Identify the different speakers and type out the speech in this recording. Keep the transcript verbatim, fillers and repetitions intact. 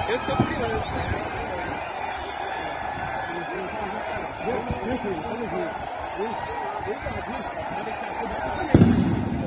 Speaker 1: Eu sou freelancer.
Speaker 2: Tranquilo, tamo junto. Vem cá, viu? Vai deixar tudo aqui também.